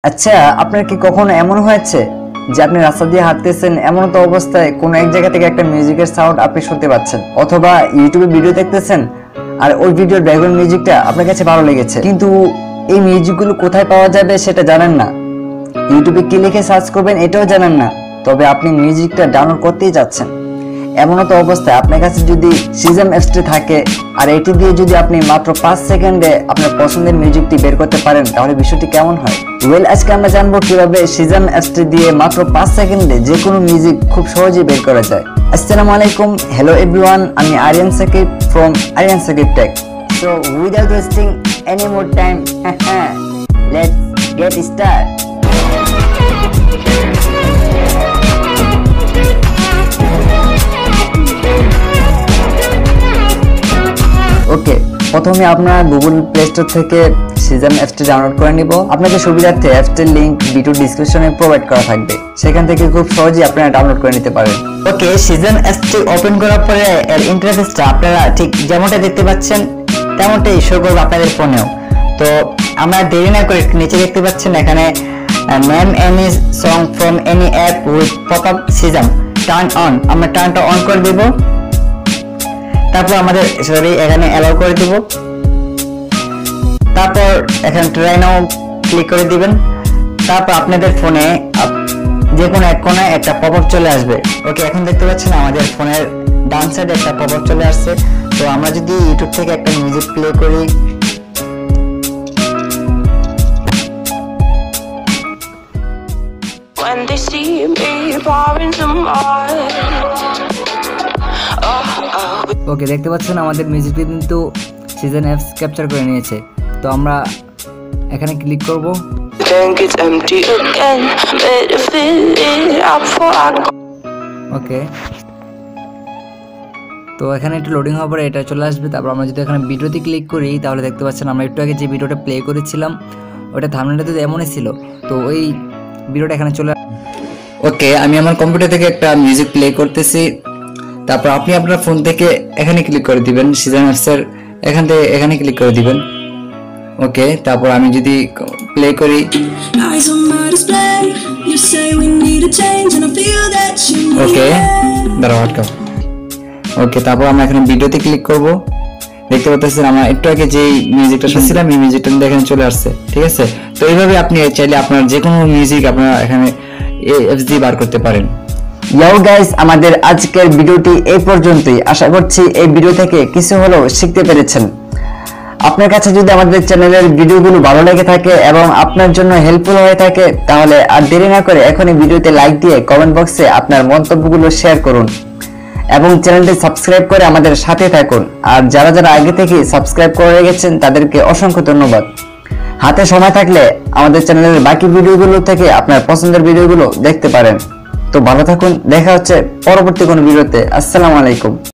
আচ্ছা, আপনার কি কখনো এমন হয়েছে যে আপনি রাস্তা দিয়ে হাঁটতেছেন, এমন তো অবস্থায় কোনো এক জায়গা থেকে একটা মিউজিকের সাউন্ড আপনি শুনতে পাচ্ছেন, অথবা ইউটিউবে ভিডিও দেখতেছেন আর ওই ভিডিওর ব্যাকগ্রাউন্ড মিউজিকটা আপনার কাছে ভালো লেগেছে, কিন্তু এই মিউজিকগুলো কোথায় পাওয়া যাবে সেটা জানেন না, ইউটিউবে কি লিখে সার্চ করবেন এটাও জানেন না, তবে আপনি মিউজিকটা ডাউনলোড করতেই যাচ্ছেন। এমন তো অবস্থায় আপনার কাছে যদি সিজাম অ্যাপসটি থাকে আর এটি দিয়ে যদি আপনি মাত্র 5 সেকেন্ডে আপনার পছন্দের মিউজিকটি বের করতে পারেন, তাহলে বিষয়টি কেমন হয়? ওয়েল, আজকে আমরা জানবো কিভাবে সিজাম অ্যাপসটি দিয়ে মাত্র 5 সেকেন্ডে যে কোনো মিউজিক খুব সহজেই বের করা যায়। আসসালামু আলাইকুম, হ্যালো এভরিওয়ান, আমি Ariyan Sakib from Ariyan Sakib tech. So without wasting any more time, let's get start. Okay, প্রথমে আপনারা গুগল প্লে স্টোর থেকে সিজাম অ্যাপসটি ডাউনলোড করে নিব। আপনাদের সুবিধার্থে অ্যাপসটির লিংক ভিডিও ডেসক্রিপশনে প্রোভাইড করা থাকবে, সেখান থেকে খুব সহজেই আপনারা ডাউনলোড করে নিতে পারেন। ওকে, সিজাম অ্যাপসটি ওপেন করার পরে এর ইন্টারফেসটা আপনারা ঠিক যেমনটা দেখতে পাচ্ছেন তেমনটাই শো করবে আপনাদের ফোনেও। তো আমরা দেরি না করে নিচে দেখতে পাচ্ছেন এখানে name any song from any app with popup Shazam turn on, আমরা টার্নটা অন করে দেব। তারপর আমাদের এখানে অ্যালাউ করে দিব, তারপর এখানে ট্রাই নাও ক্লিক করে দিবেন। তারপর আপনাদের ফোনে যে কোনো এক কোণে একটা পপআপ চলে আসবে। ওকে, এখন দেখতে পাচ্ছেন আমাদের ফোনের ডান সাইডে একটা পপআপ চলে আসছে। তো আমরা যদি ইউটিউব থেকে একটা মিউজিক প্লে করি, when they see me pouring some oil. Okay, দেখতে পাচ্ছেন আমাদের মিউজিকটি কিন্তু সিজন অ্যাপস ক্যাপচার করে নিয়েছে। তো আমরা এখানে ক্লিক করব। ওকে, তো এখানে একটু লোডিং হওয়ার পরে এটা চলে আসবে। তারপর আমরা যদি এখানে ভিডিওতে ক্লিক করি, তাহলে দেখতে পাচ্ছেন আমরা একটু আগে যে ভিডিওটা প্লে করেছিলাম ওটা থাম্বনেলটা তো এমনই ছিল, তো ওই ভিডিওটা এখানে চলে। ওকে, আমি আমার কম্পিউটার থেকে একটা মিউজিক প্লে করতেছি। তারপর আপনি আপনার ফোন থেকে এখানে ক্লিক করে দিবেন, সিজন অ্যাপসের এখান থেকে এখানে ক্লিক করে দিবেন। ওকে, তারপর আমি যদি প্লে করি, ওকে দাঁড়াও আটকাও। ওকে, তারপর আমরা এখানে ভিডিওতে ক্লিক করব। দেখতে পাচ্ছেন আমরা একটু আগে যে মিউজিকটা শুনছিলাম এই মিউজিকটা এখানে চলে আসছে। ঠিক আছে, তো এইভাবে আপনি চাইলে আপনার যে কোনো মিউজিক আপনারা এখানে অ্যাপস দিয়ে বার করতে পারেন। ইয়ো গাইস, আমাদের আজকের ভিডিওটি এই পর্যন্তই। আশা করছি এই ভিডিও থেকে কিছু হলেও শিখতে পেরেছেন। আপনার কাছে যদি আমাদের চ্যানেলের ভিডিওগুলো ভালো লেগে থাকে এবং আপনার জন্য হেল্পফুল হয়ে থাকে, তাহলে আর দেরি না করে এখনই ভিডিওতে লাইক দিয়ে কমেন্ট বক্সে আপনার মন্তব্যগুলো শেয়ার করুন এবং চ্যানেলটি সাবস্ক্রাইব করে আমাদের সাথে থাকুন। আর যারা যারা আগে থেকে সাবস্ক্রাইব করে রেখেছেন তাদেরকে অসংখ্য ধন্যবাদ। হাতে সময় থাকলে আমাদের চ্যানেলের বাকি ভিডিওগুলো থেকে আপনার পছন্দের ভিডিওগুলো দেখতে পারেন। তো ভালো থাকুন, দেখা হচ্ছে পরবর্তী কোনো ভিডিওতে। আসসালামু আলাইকুম।